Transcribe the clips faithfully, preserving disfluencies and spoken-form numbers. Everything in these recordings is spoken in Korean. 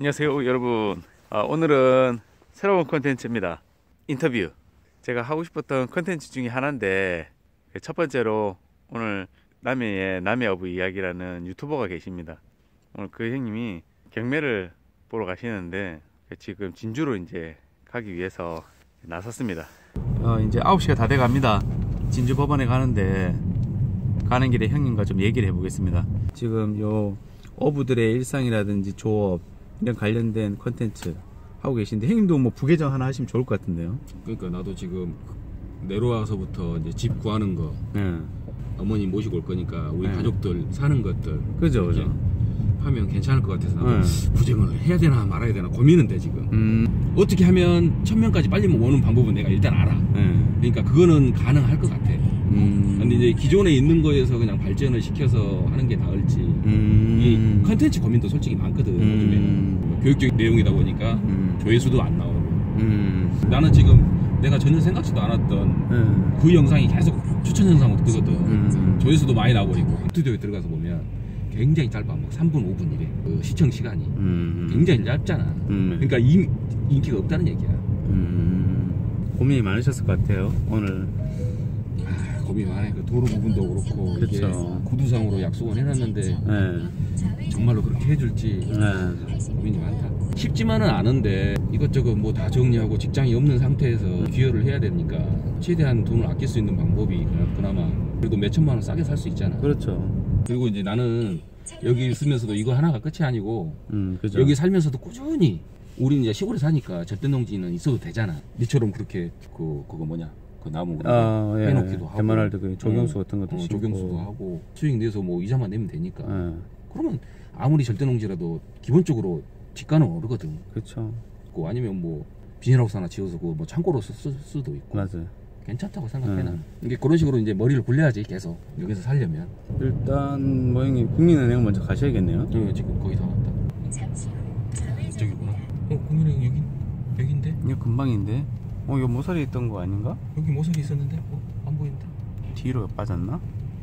안녕하세요 여러분. 아, 오늘은 새로운 컨텐츠입니다. 인터뷰. 제가 하고 싶었던 컨텐츠 중에 하나인데, 첫 번째로 오늘 남해의 남해 어부 이야기라는 유튜버가 계십니다. 오늘 그 형님이 경매를 보러 가시는데 지금 진주로 이제 가기 위해서 나섰습니다. 어, 이제 아홉 시가 다 돼 갑니다. 진주 법원에 가는데 가는 길에 형님과 좀 얘기를 해보겠습니다. 지금 요 어부들의 일상이라든지 조업 이런 관련된 컨텐츠 하고 계신데, 형님도 뭐 부계정 하나 하시면 좋을 것 같은데요. 그러니까 나도 지금 내려와서부터 이제 집 구하는 거, 네. 어머니 모시고 올 거니까 우리 네. 가족들 사는 것들 그죠 그죠 하면 괜찮을 것 같아서 나도 네. 부쟁을 해야 되나 말아야 되나 고민은 돼 지금. 음. 어떻게 하면 천 명까지 빨리 모으는 방법은 내가 일단 알아. 네. 그러니까 그거는 가능할 것 같아. 음. 근데 이제 기존에 있는 거에서 그냥 발전을 시켜서 하는 게 나을지. 음. 이 컨텐츠 고민도 솔직히 많거든. 음. 요즘에 뭐 교육적인 내용이다 보니까 음. 조회수도 안 나오고. 음. 나는 지금 내가 전혀 생각지도 않았던 음. 그 영상이 계속 추천 영상으로 뜨거든. 음. 조회수도 많이 나와버리고. 스튜디오에 들어가서 보면 굉장히 짧아. 막 삼 분, 오 분 이래. 그 시청 시간이 음. 굉장히 짧잖아. 음. 그러니까 이, 인기가 없다는 얘기야. 음. 고민이 많으셨을 것 같아요 오늘. 아, 고민 많아. 그 도로 부분도 그렇고. 그쵸. 이게 구두상으로 약속은 해놨는데 네. 정말로 그렇게 해줄지 네. 고민이 많다. 쉽지만은 않은데 이것저것 뭐 다 정리하고 직장이 없는 상태에서 기여를 해야 되니까 최대한 돈을 아낄 수 있는 방법이 그나마 그래도 몇 천만 원 싸게 살 수 있잖아. 그렇죠. 그리고 이제 나는 여기 있으면서도 이거 하나가 끝이 아니고 음, 그죠. 여기 살면서도 꾸준히 우리는 이제 시골에 사니까 젖된농지는 있어도 되잖아. 니처럼 그렇게 그 그거 뭐냐 그 나무 아, 예. 해놓기도 하고 대만할 때 그 조경수 어, 같은 것도 어, 심고. 조경수도 하고 수익 내서 뭐 이자만 내면 되니까. 예. 그러면 아무리 절대농지라도 기본적으로 집가는 오르거든. 그렇죠. 그 아니면 뭐 비닐하우스 하나 지어서 그 뭐 창고로 쓸, 쓸 수도 있고. 맞아요. 괜찮다고 생각해. 음. 난 이게 그런 식으로 이제 머리를 굴려야지 계속 여기서 살려면. 일단 뭐 형님 국민은행 먼저 가셔야겠네요. 어, 지금 거의 다 왔다. 저기구나. 어, 국민은행 여기 여긴데? 이거 금방인데. 어, 이거 모서리 있던 거 아닌가? 여기 모서리 있었는데? 어, 안 보인다. 뒤로 빠졌나?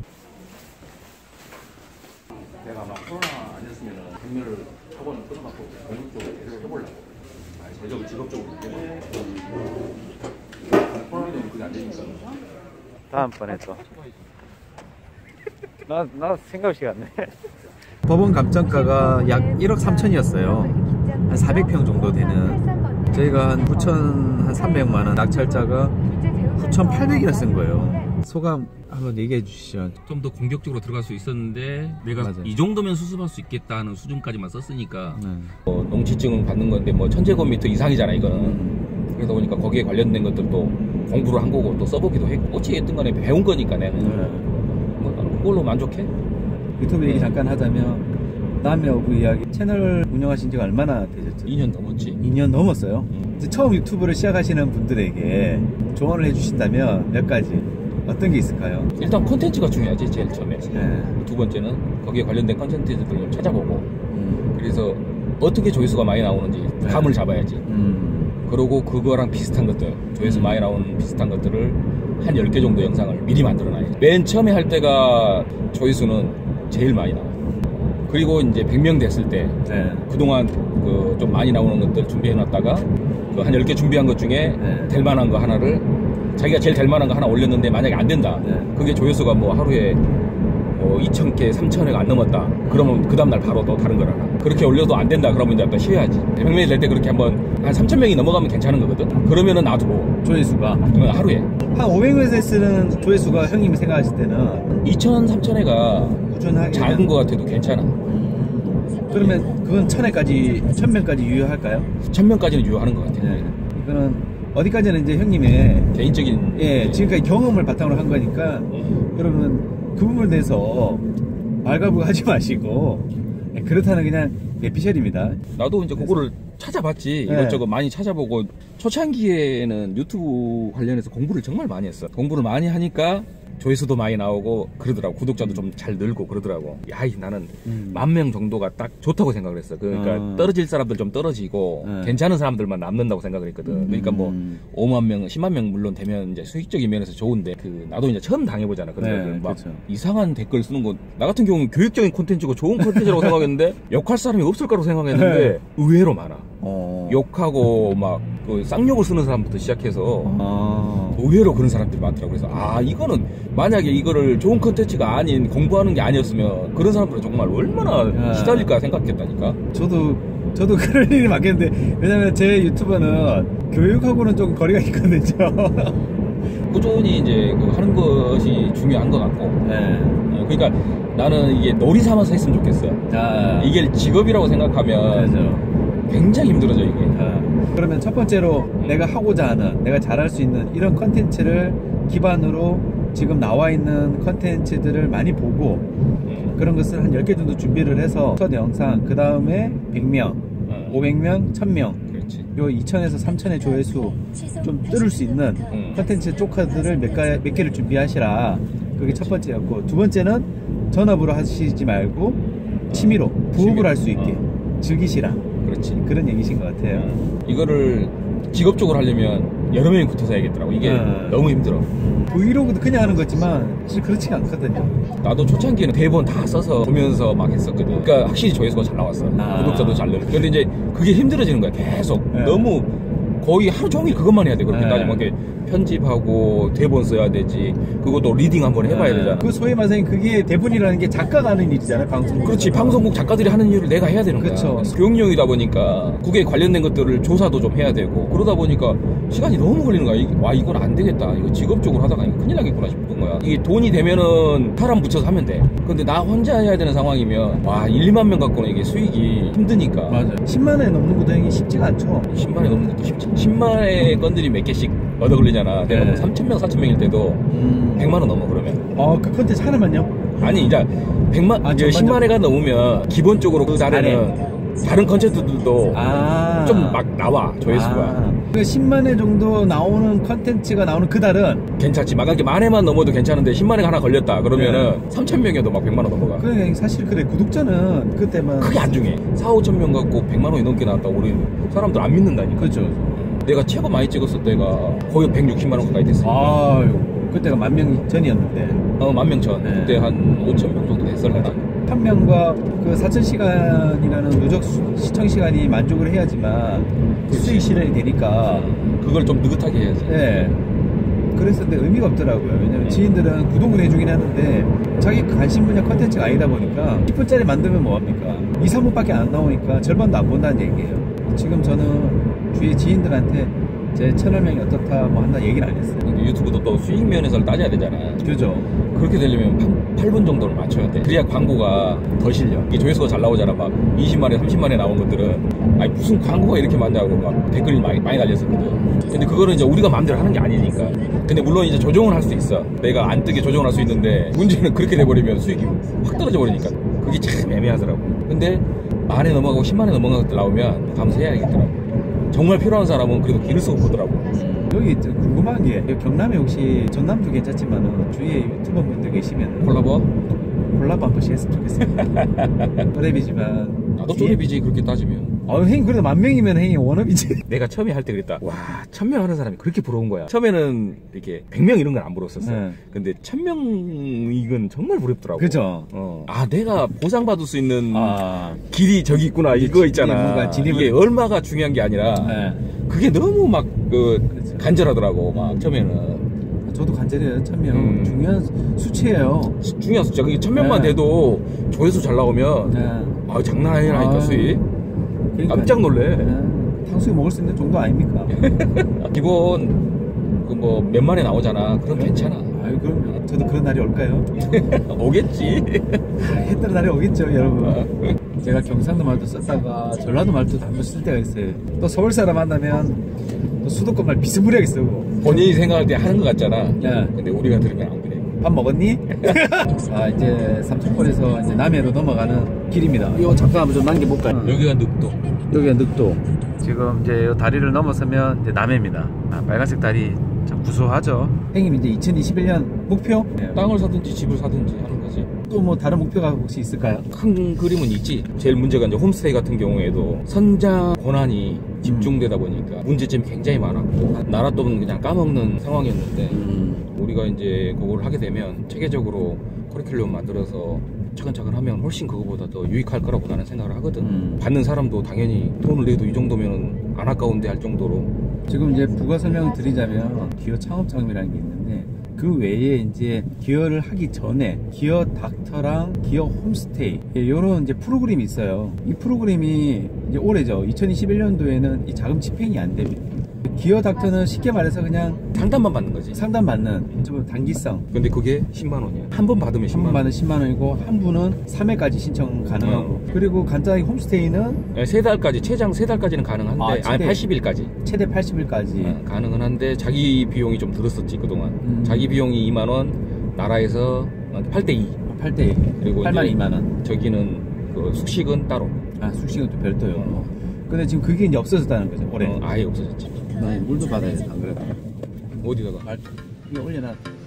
내가 아마 코로나 아니었으면 경매를 학원을 끊어갖고 공격적으로 계속 해보려고. 아, 제적 직업적으로 해보려고. 코로나 때문에 그게 안 되니까. 다음번에 또. 나, 나 생각 없이 갔네. 법원 감정가가 약 일억 삼천이었어요. 한 사백 평 정도 되는. 저희가 한 구천삼백만 원, 낙찰자가 구천팔백이나 쓴 거예요. 소감 한번 얘기해 주시죠. 좀 더 공격적으로 들어갈 수 있었는데 내가 맞아요. 이 정도면 수습할 수 있겠다는 수준까지만 썼으니까 네. 어, 농지증은 받는 건데 뭐 천제곱미터 이상이잖아 이거는. 그러다 보니까 거기에 관련된 것들도 공부를 한 거고 또 써보기도 했고 어찌됐든 간에 배운 거니까 내가 네. 뭐 나는 그걸로 만족해. 유튜브 얘기 잠깐 하자면, 남해 어부 이야기 채널 운영하신 지가 얼마나 되셨죠? 이 년 넘었지. 이 년 넘었어요. 음. 이제 처음 유튜브를 시작하시는 분들에게 조언을 해주신다면 몇 가지 어떤 게 있을까요? 일단 콘텐츠가 중요하지 제일 처음에. 네. 두 번째는 거기에 관련된 컨텐츠들을 찾아보고 음. 그래서 어떻게 조회수가 많이 나오는지 네. 감을 잡아야지. 음. 그러고 그거랑 비슷한 것들 조회수 음. 많이 나오는 비슷한 것들을 한 열 개 정도 영상을 미리 만들어놔야지. 맨 처음에 할 때가 조회수는 제일 많이 나와. 그리고 이제 백 명 됐을 때 네. 그동안 그 좀 많이 나오는 것들 준비해놨다가 그 한 열 개 준비한 것 중에 네. 될 만한 거 하나를 자기가 제일 될 만한 거 하나 올렸는데 만약에 안 된다. 네. 그게 조회수가 뭐 하루에 뭐 이천 개, 삼천 회가 안 넘었다. 그러면 그 다음날 바로 또 다른 걸 하나. 그렇게 올려도 안 된다. 그러면 이제 또 쉬어야지. 백 명이 될 때 그렇게 한번 한 삼천 명이 넘어가면 괜찮은 거거든. 그러면은 놔두고 조회수가 어, 하루에 한 오백 회에서는 조회수가 형님이 생각하실 때는 이천, 삼천 회가 꾸준하게 작은 거 같아도 괜찮아. 그러면 그건 천 회까지 천 명까지 유효할까요? 천 명까지는 유효하는 것 같아. 네. 이거는 어디까지는 이제 형님의 개인적인 예 지금까지 경험을 바탕으로 한 거니까 음. 여러분 그 부분에 대해서 말가부하지 마시고 예, 그렇다는 그냥 내피셜입니다. 나도 이제 그거를 찾아봤지. 네. 이것저것 많이 찾아보고 초창기에는 유튜브 관련해서 공부를 정말 많이 했어. 공부를 많이 하니까 조회수도 많이 나오고 그러더라고. 구독자도 좀 잘 늘고 그러더라고. 야, 이 나는 음. 만 명 정도가 딱 좋다고 생각을 했어. 그러니까 어. 떨어질 사람들 좀 떨어지고 네. 괜찮은 사람들만 남는다고 생각을 했거든. 그러니까 뭐 음. 오만 명, 십만 명 물론 되면 이제 수익적인 면에서 좋은데 그 나도 이제 처음 당해보잖아. 그런 네, 거를 막 그쵸. 이상한 댓글 쓰는 거 나 같은 경우는 교육적인 콘텐츠고 좋은 콘텐츠라고 생각했는데 욕할 사람이 없을 거라고 생각했는데 네. 의외로 많아. 어. 욕하고 막 그 쌍욕을 쓰는 사람부터 시작해서 아. 의외로 그런 사람들이 많더라고. 그래서 아, 이거는 만약에 이거를 좋은 컨텐츠가 아닌 공부하는 게 아니었으면 그런 사람들은 정말 얼마나 아. 시달릴까 생각했다니까. 저도 저도 그럴 일이 많겠는데, 왜냐면 제 유튜버는 교육하고는 좀 거리가 있거든요. 꾸준히 이제 그 하는 것이 중요한 것 같고. 네. 어, 그러니까 나는 이게 놀이 삼아서 했으면 좋겠어. 자, 이게 직업이라고 생각하면 그렇죠. 굉장히 힘들어져 이게. 자, 그러면 첫 번째로 내가 하고자 하는, 내가 잘할 수 있는 이런 컨텐츠를 기반으로 지금 나와 있는 컨텐츠들을 많이 보고, 음. 그런 것을 한 열 개 정도 준비를 해서 첫 영상, 그 다음에 백 명, 어. 오백 명, 천 명, 그렇지. 요 이천에서 삼천의 조회수 좀 뚫을 수 있는 음. 컨텐츠 쪽카드를 몇, 가, 몇 개를 준비하시라. 그게 첫 번째였고, 두 번째는 전업으로 하시지 말고 취미로, 부업을 할 수 있게 즐기시라. 그렇지. 그런 얘기신 것 같아요. 이거를 직업적으로 하려면 여러 명이 붙어서 해야겠더라고. 이게 네. 너무 힘들어. 브이로그도 그냥 하는 거지만 사실 그렇지가 않거든요. 나도 초창기에는 대본 다 써서 보면서 막 했었거든. 그러니까 확실히 조회수가 잘 나왔어. 아. 구독자도 잘 늘고. 근데 이제 그게 힘들어지는 거야. 계속. 네. 너무 거의 하루 종일 그것만 해야 돼. 그렇게 네. 따지면 이렇게 편집하고 대본 써야 되지. 그것도 리딩 한번 해봐야 되잖아. 그 소위 말하는 그게 대본이라는 게 작가가 하는 일이잖아요. 방송. 그렇지. 방송국 작가들이 하는 일을 내가 해야 되는 거야. 그쵸. 교육용이다 보니까 그게 관련된 것들을 조사도 좀 해야 되고 그러다 보니까 시간이 너무 걸리는 거야. 이게, 와, 이건 안 되겠다. 이거 직업적으로 하다가 이거 큰일 나겠구나 싶은 거야. 이게 돈이 되면은 사람 붙여서 하면 돼. 근데 나 혼자 해야 되는 상황이면 와, 일, 이만 명 갖고는 이게 수익이 힘드니까. 맞아요. 십만 원에 넘는 것도 형이 쉽지가 않죠. 십만에 넘는 것도 쉽지. 십만에 건들이 몇 개씩 얻어 걸리잖아. 내가 뭐 네. 삼천 명, 사천 명일 때도 음. 백만 원 넘어 그러면. 어, 그 컨텐츠 하나만요? 아니 이제 백만 아, 이제 전반적- 십만 회가 넘으면 기본적으로 그 달에는 다른 컨텐츠들도 아. 좀 막 나와 조회수가. 아. 그 십만 회 정도 나오는 컨텐츠가 나오는 그 달은 괜찮지. 막 이렇게 만 회만 넘어도 괜찮은데 십만 회가 하나 걸렸다 그러면은 삼천 명에도 막 백만 원 넘어가. 그래 사실 그래 구독자는 그때만 그게 안 중요해. 사, 오천 명 갖고 백만 원이 넘게 나왔다고 우리 사람들 안 믿는다니까. 그렇죠. 내가 최고 많이 찍었을 때가 거의 백육십만 원 가까이 됐으니까. 아유, 그때가 만 명 전이었는데 어, 만 명 전. 네. 그때 한 오천 명 정도 됐을래나. 한 명과 그 사천 시간이라는 누적 수- 시청 시간이 만족을 해야지만 수익 실현이 되니까. 그걸 좀 느긋하게 해야지. 네. 그래서 근데 의미가 없더라고요. 왜냐면 지인들은 구독을 해주긴 하는데 자기 관심 분야 컨텐츠가 아니다 보니까 십 분짜리 만들면 뭐합니까? 이, 삼 분밖에 안 나오니까 절반도 안 본다는 얘기예요. 지금 저는 주위 지인들한테 제 채널 명이 어떻다 뭐 한다 얘기를 안 했어요. 유튜브도 또 수익 면에서 따져야 되잖아. 그죠? 그렇게 되려면 팔 분 정도를 맞춰야 돼. 그래야 광고가 더 실려. 이게 조회수가 잘 나오잖아. 막 이십만에 삼십만에 나온 것들은 아니 무슨 광고가 이렇게 많냐고 막 댓글이 많이, 많이 달렸었거든. 근데 그거는 이제 우리가 마음대로 하는 게 아니니까. 근데 물론 이제 조정을 할 수 있어. 내가 안 뜨게 조정을 할 수 있는데 문제는 그렇게 돼버리면 수익이 확 떨어져 버리니까 그게 참 애매하더라고. 근데 만에 넘어가고 십만에 넘어가는 것들 나오면 감수해야겠더라고. 정말 필요한 사람은 그래도 길을 쓰고 보더라고. 여기 좀 궁금한 게 경남에 혹시 전남도 괜찮지만 주위에 유튜버 분들 계시면 콜라보? 콜라보 한 번씩 했으면 좋겠어요. 또래비지만 나도 쪼렙이지 그렇게 따지면. 어, 형님 그래도 만 명이면 형이 원업이지. 내가 처음에 할 때 그랬다. 와, 천 명 하는 사람이 그렇게 부러운 거야. 처음에는 이렇게 백 명 이런 건 안 부러웠었어. 네. 근데 천 명 이건 정말 부럽더라고. 그죠? 어. 아, 내가 보상받을 수 있는 아, 길이 저기 있구나. 이거 있잖아. 뭔가 진입을- 이게 얼마가 중요한 게 아니라 네. 그게 너무 막 그 그렇죠. 간절하더라고. 막 처음에는. 저도 간절해요. 천 명 음. 중요한 수치예요. 중요한 숫자. 그게 천 명만 네. 돼도 조회수 잘 나오면 네. 아, 장난 아니라니까 아. 수익. 그러니까. 깜짝 놀래. 네. 탕수육 먹을 수 있는 정도 아닙니까? 기본 그 뭐 몇만에 나오잖아. 그럼 괜찮아. 아유 그럼 저도 그런 날이 올까요? 오겠지. 아, 했던 날이 오겠죠, 여러분. 제가 경상도 말도 썼다가 전라도 말도 한번 쓸 때가 있어요. 또 서울 사람 만나면 또 수도권 말 비스무리하게 쓰고. 본인이 생각할 때 하는 것 같잖아. 네. 근데 우리가 들으면 안 그래. 밥 먹었니? 아 이제 삼천골에서 이제 남해로 넘어가는 길입니다. 이거 잠깐 한번 좀 남겨볼까요? 여기가 늑도. 여기가 늑도. 지금 이제 이 다리를 넘어서면 이제 남해입니다. 아, 빨간색 다리 참 구수하죠. 형님 이제 이천이십일 년 목표? 땅을 사든지 집을 사든지 하는 거지. 또 뭐 다른 목표가 혹시 있을까요? 큰 그림은 있지. 제일 문제가 이제 홈스테이 같은 경우에도 선장 권한이 집중되다 보니까 문제점이 굉장히 많았고 나라 돈은 그냥 까먹는 상황이었는데 음. 우리가 이제 그걸 하게 되면 체계적으로 커리큘럼 만들어서 차근차근 하면 훨씬 그거보다 더 유익할 거라고 나는 생각을 하거든. 음. 받는 사람도 당연히 돈을 내도 이 정도면 안 아까운데 할 정도로. 지금 이제 부가 설명을 드리자면 기어 창업 자금이라는 게 있는데 그 외에 이제 기어를 하기 전에 기어 닥터랑 기어 홈스테이 이런 이제 프로그램이 있어요. 이 프로그램이 이제 올해죠. 이천이십일 년도에는 이 자금 집행이 안 됩니다. 기어 닥터는 쉽게 말해서 그냥 상담만 받는 거지. 상담 받는 좀 단기성. 근데 그게 십만 원이야. 한 번 받으면 한 십만 분 원. 받으면 십만 원이고 한 분은 삼 회까지 신청 가능하고 그리고 간단하게 홈스테이는 네, 세 달까지 최장 세 달까지는 가능한데 아, 아니 최대. 팔십 일까지 최대 팔십 일까지 어, 가능은 한데 자기 비용이 좀 들었었지 그동안. 음. 자기 비용이 이만 원, 나라에서 팔 대 이. 팔 대 그리고 팔만 이제 이만 원. 저기는 그 숙식은 따로. 아 숙식은 또 별도요. 어. 근데 지금 그게 이제 없어졌다는 거죠 올해. 어, 아예 없어졌지. 나 물도 받아야 돼 안 그래도. 어디다가? 말 위에 올려놔.